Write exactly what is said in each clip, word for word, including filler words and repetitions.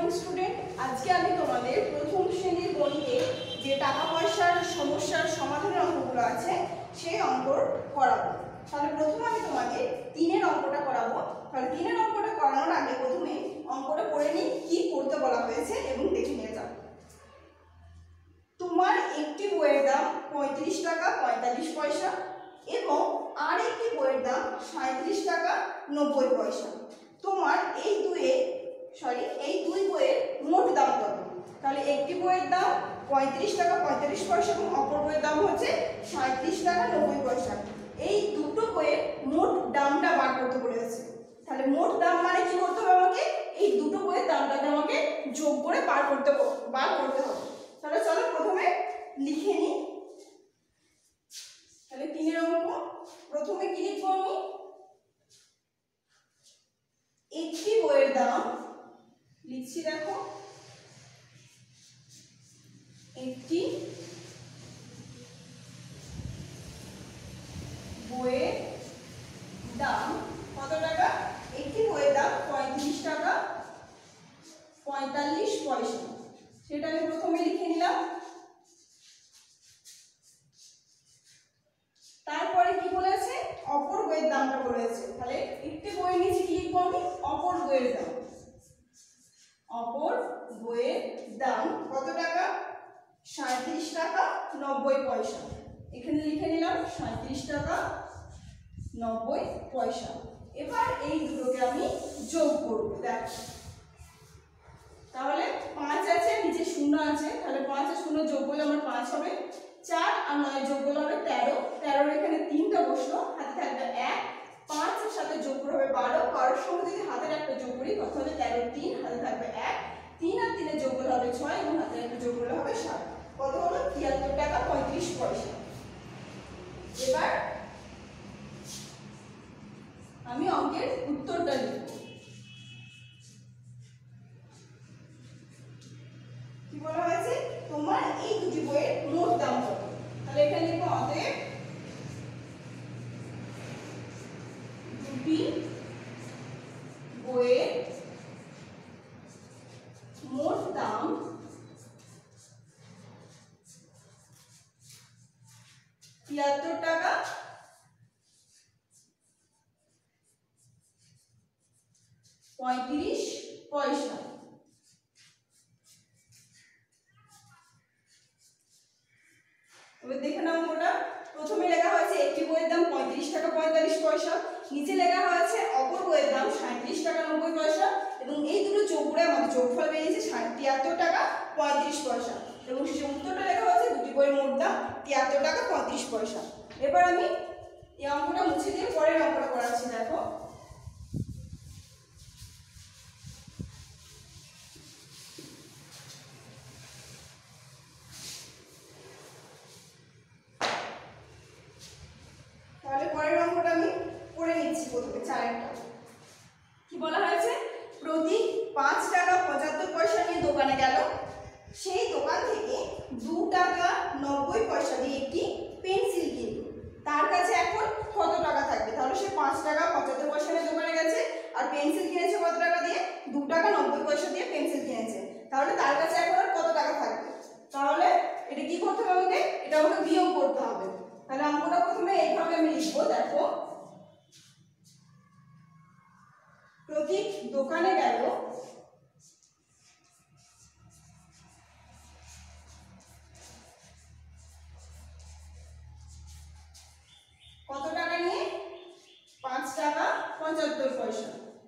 Student, আজকে আমি তোমাদের প্রথম শ্রেণীর গণিতে যে টাকা পয়সার সমস্যার সমাধানের অঙ্কগুলো আছে সেই অঙ্ক করাবো। তাহলে প্রথমে আমি তোমাদের তিনের অঙ্কটা করাবো। তাহলে তিনের অঙ্কটা করানোর আগে প্রথমে অঙ্কটা করে নিই কি করতে বলা হয়েছে এবং দেখে নিয়ে যাও। তোমার একটি বইয়ের দাম পঁয়ত্রিশ টাকা পঁয়তাল্লিশ পয়সা এবং আর একটি বইয়ের দাম সাঁত্রিশ টাকা নব্বই পয়সা। তোমার এই দুয়ে সরি এই দুই বইয়ের মোট দাম কত? তাহলে একটি বইয়ের দাম পঁয়ত্রিশ টাকা পঁয়তাল্লিশ পয়সা এবং অপর বইয়ের দাম হচ্ছে সাঁত্রিশ টাকা নব্বই পয়সা। এই দুটো বইয়ের মোট দামটা বার করতে বলেছে। তাহলে মোট দাম মানে কি করতে হবে? আমাকে এই দুটো বইয়ের দামটাকে আমাকে যোগ করে বার করতে বার করতে হবে। তাহলে চলো প্রথমে লিখে নিই। তাহলে তিনের অঙ্ক প্রথমে কি লিখবো আমি? একটি বইয়ের দাম লিখছি, দেখো একটি বইয়ের দাম কত টাকা? একটি বইয়ের দাম পঁয়ত্রিশ টাকা পঁয়তাল্লিশ পয়সা, সেটা আমি প্রথমে লিখে নিলাম। তারপরে কি বলেছে? অপর বইয়ের দামটা বলেছে। তাহলে একটি বইয়ের নিচে কি লিখবো আমি? অপর বইয়ের দাম। অপর বইয়ের দাম কত টাকা? সাঁত্রিশ টাকা নব্বই পয়সা। এখানে লিখে নিলাম সাঁত্রিশ টাকা নব্বই পয়সা। এবার এই দুটোকে আমি যোগ করব। দেখো তাহলে পাঁচ আছে, নিচে শূন্য আছে, তাহলে পাঁচ আর শূন্য যোগ করলে আমার পাঁচ হবে। চার আর নয় যোগ করলে হবে তেরো। তেরোর এখানে তিনটা বসলো, হাতে থাকবে এক। পাঁচের সাথে যোগ করে হবে বারো। বারোর সঙ্গে যদি হাতের একটা যোগ করি কত হবে? তেরো তিন, হাতে থাকবে এক। তিন আর তিনে যোগ করলে হবে ছয় এবং হাতের একটা যোগ করলে হবে সাত। কত হলো? তিয়াত্তর টাকা পঁয়ত্রিশ পয়সা। এবার আমি অঙ্কের উত্তরটা লিখব। কি বলা হয়েছে? তোমার এই দুটি বইয়ের মোট দাম কত? তাহলে এখানে লিখবো অতএব দুটি বইয়ের মোট দাম তিয়াত্তর টাকা পঁয়ত্রিশ পয়সা। এবার দেখে নাও ওটা। প্রথমে লেখা হয়েছে একটি বইয়ের দাম পঁয়ত্রিশ টাকা পঁয়তাল্লিশ পয়সা, নিচে লেখা হয়েছে অপর বইয়ের দাম সাঁত্রিশ টাকা নব্বই পয়সা এবং এই দুটো যোগ করে আমাদের যোগফল বেরিয়েছে তিয়াত্তর টাকা পঁয়ত্রিশ পয়সা এবং সেই উত্তরটা লেখা হয়েছে দুটি বইয়ের মোট দাম তিয়াত্তর টাকা পঁয়ত্রিশ পয়সা। এবার আমি এই অঙ্কটা মুছে দিয়ে পরের অঙ্কটা করাচ্ছি। দেখো তাহলে পরের অঙ্কটা আমি করে নিচ্ছি। প্রথমে চারেরটা কি বলা হয়েছে? প্রতীক পাঁচ টাকা পঁচাত্তর পয়সা নিয়ে দোকানে গেল। সেই দোকান থেকে দু টাকা নব্বই পয়সা দিয়ে একটি পেন্সিল কিনল। তার কাছে এখন কত টাকা থাকবে? তাহলে সে পাঁচ টাকা পঁচাত্তর পয়সা নিয়ে দোকানে গেছে আর পেন্সিল কিনেছে কত টাকা দিয়ে? দু টাকা নব্বই পয়সা দিয়ে পেন্সিল কিনেছে। তাহলে তার কাছে এখন আর কত টাকা থাকবে? তাহলে এটা কি করতে হবে আমাকে? এটা আমাকে বিয়োগ করতে হবে। তাহলে অঙ্কটা প্রথমে এইভাবে আমি লিখবো। দেখো প্রতীক দোকানে গেল, কত টাকা নিয়ে? পাঁচ টাকা পঁচাত্তর পয়সা।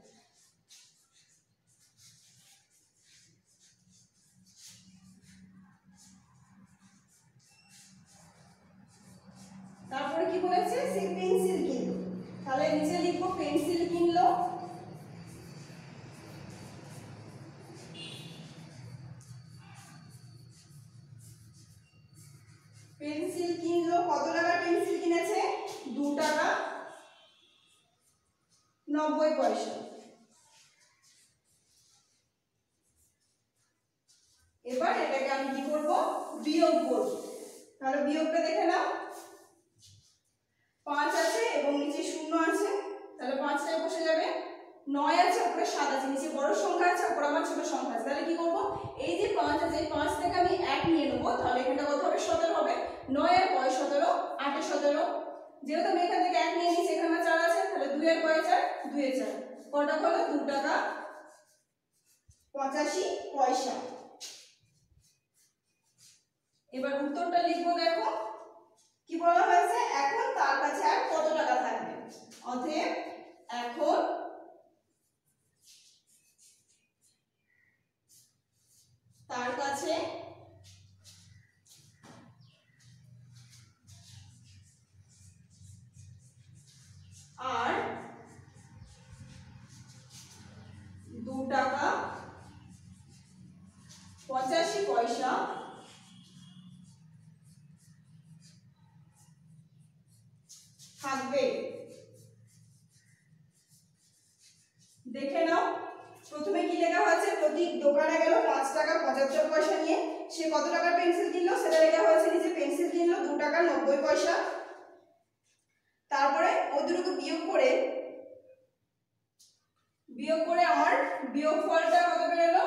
তারপরে কি বলেছে? সে পেন্সিল কিনলো। তাহলে নিচে লিখবো পেন্সিল কিনলো। পেন্সিল কিনলো, কত টাকা পেন্সিল কিনেছে? দু টাকা নব্বই পয়সা। এবার এটাকে আমি কি করব? বিয়োগ করব। তাহলে বিয়োগটা দেখে নাও। পাঁচ আছে এবং নিচে শূন্য আছে, তাহলে পাঁচটায় বসে যাবে। নয় আছে, উপরে সাত আছে, নিচে বড় সংখ্যা আছে, উপরে আমার ছোট সংখ্যা আছে। তাহলে কি করব, এই যে পাঁচ আছে, এই পাঁচ থেকে আমি এক নিয়ে নেবো, তাহলে এখানটা কত হবে, সতেরো হবে। নয় আর কয় সতেরো, আটে সতেরো। যেহেতু আমি এখান থেকে এক নিয়ে নিয়েছি, এখানে চার আছে, তাহলে দুই আর কয় চার, দুই এর চার, কটা হলো দু টাকা পঁচাশি পয়সা। এবার উত্তরটা লিখবো, দেখো কি বলা হয়েছে, এখন তার কাছে আর কত টাকা থাকবে। অতএব এখন তার কাছে আর দু টাকা পঁচাশি পয়সা থাকবে। দেখে নাও, প্রথমে কি লেখা হয়েছে, প্রতীক দোকানে গেল পাঁচ টাকা পঁচাত্তর পয়সা নিয়ে, সে কত টাকার পেন্সিল কিনলো সেটা লেখা হয়েছে নিচে, পেন্সিল কিনলো দু টাকা নব্বই পয়সা। তারপরে ওইটুকু বিয়োগ করে বিয়োগ করে আমার বিয়োগফলটা কত বেরোলো,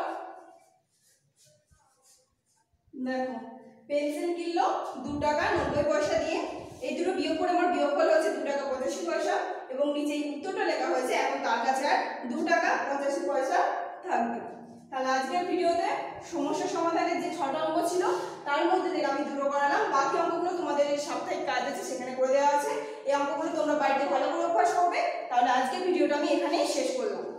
দেখো পেন্সিল কিনলো দু টাকা নব্বই পয়সা দিয়ে, এই দুটো বিয়োগ করে আমার বিয়োগফল হচ্ছে দু টাকা পঁচাশি পয়সা, এবং নিচে উত্তরটা লেখা হয়েছে এখন তার কাছে আর দু টাকা পঁচাশি পয়সা থাকবে। তাহলে আজকের ভিডিওতে সমস্যা সমাধানের যে ছটা অঙ্ক ছিল তার মধ্যে থেকে আমি দুটো করালাম, বাকি অঙ্কগুলো তোমাদের সাপ্তাহিক কাজ আছে সেখানে করে দেওয়া আছে। এই অঙ্কগুলো তোমরা বাড়িতে ভালো করে অভ্যাস করবে। তাহলে আজকের ভিডিওটা আমি এখানেই শেষ করলাম।